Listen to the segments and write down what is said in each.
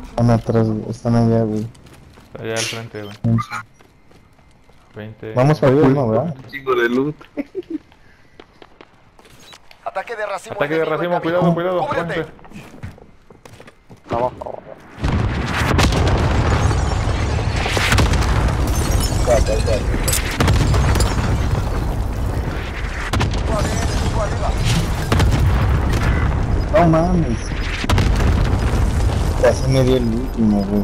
Están atrás, güey. Están allá, güey. Está allá al frente, güey. 20. Vamos para arriba, ¿no, verdad? Un chingo de loot. Ataque de racimo Ataque de enemigo en racimo, camino. cuidado, cuidado. ¡Cúbrete! Pónganse. Abajo. Suave, enemigo arriba. No mames. Casi me dio el último, güey.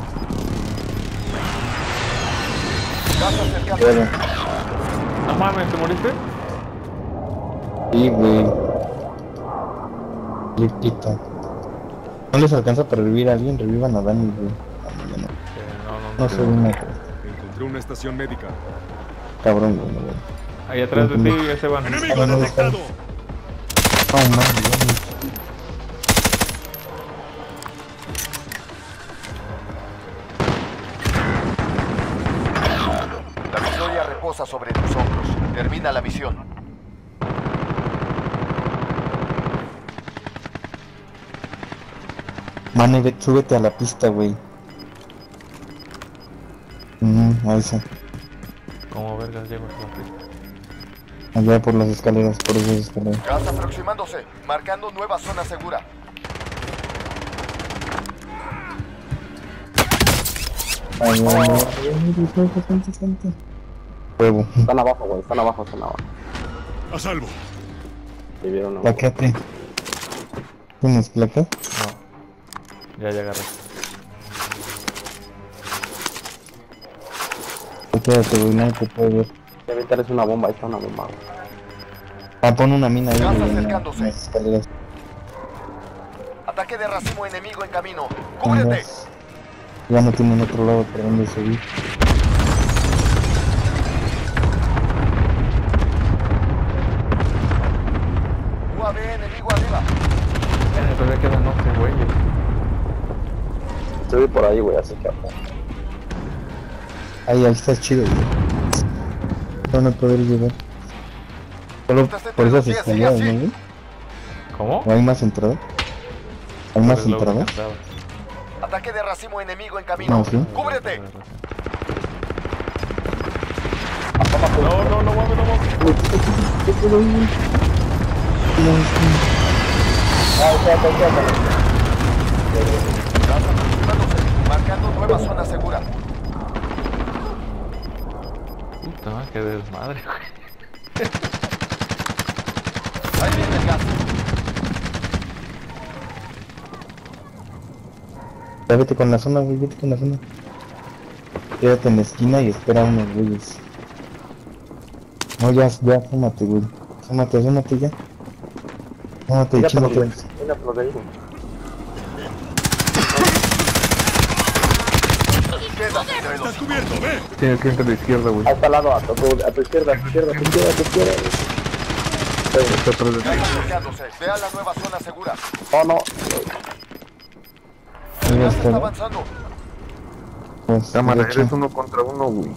Gas acercando. Pero, No mames, ¿te moriste? sí, güey. Lipita. ¿No les alcanza para revivir a alguien? Revivan a Dani, güey. No soy una Encontré una estación médica. cabrón, güey. No, güey. Ahí atrás de ti, Esteban. ¡Enemigo detectado! No mames, güey. La victoria reposa sobre tus hombros. Termina la misión. Mane, súbete a la pista, güey. Ahí está. ¿Cómo vergas llego a la pista? Allá por las escaleras, por esas escaleras. Gas aproximándose. Marcando nueva zona segura. Ay, huevo. Están abajo, güey. Están abajo. ¡A salvo! ¿Sí vieron? No? Placate. ¿Tienes placa? No. Ya agarré. Quédate, güey, nadie te puede ver. Debe meterles una bomba. Ahí está una bomba, güey. Ah, pon una mina ahí, Gas güey, en acercándose. las escaleras. Ataque de racimo enemigo en camino. ¡Cúbrete! Andas. Ya no tienen otro lado por donde seguir. UAV enemigo arriba. Todavía quedan 11 güeyes. Estoy por ahí, güey. Así que... Ahí está chido, güey. Van a poder llegar. Solo por esas escaleras, ¿no, güey? ¿Cómo? ¿O hay más entradas? ¿Hay más Pues lo entradas? encantaba. Ataque de racimo enemigo en camino. No, sí. ¡Cúbrete! No, no, no mames, no mames. Gas aproximándose. Marcando nueva zona segura. Puta madre, qué desmadre, güey. Ahí viene el gas. Ya vete con la zona, güey, vete con la zona. Quédate en la esquina y espera a unos güeyes. No, ya, fúmate, güey. Fúmate ya. Fúmate y chingate. Mira por ahí, güey. Quédate entre los ¡Estás cubierto! ¡Ve! Tienes que ir a la izquierda, güey. Ahí está al lado, a tu izquierda, a tu izquierda. Está atrás de ti. gas acercándose. Vea la nueva zona segura. Oh, no. Ahí Gas está está. avanzando. Pues, Cámara, derecho. eres 1 contra 1, güey.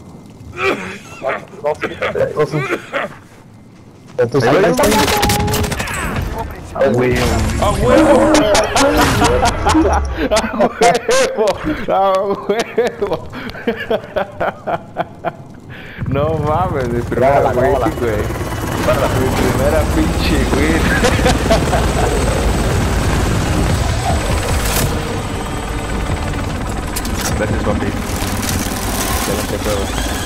Entonces, Ahí ahí va, está. Objetivo principal. Güey, ¡A huevo! ¡A huevo! No mames, mi primera Grábala, win, grábala. güey. Mi primera pinche win. Gracias, papi. Excelente juego.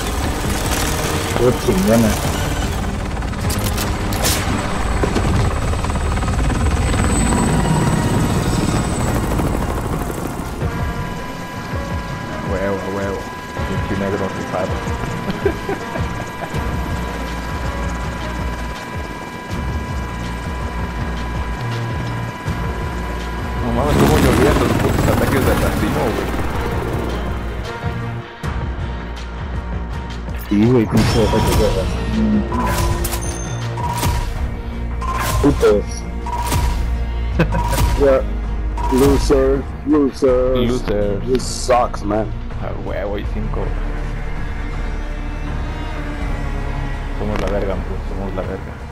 Qué chingona. Huevo, huevo. Pinche negro rifado. No mames, cómo llovían los putos ataques de racimo, güey. Sí, güey, pinche ataque de raza. Putos. Yeah. Loser. Loser. This sucks, man. A huevo y 5. Somos la verga, pues, somos la verga.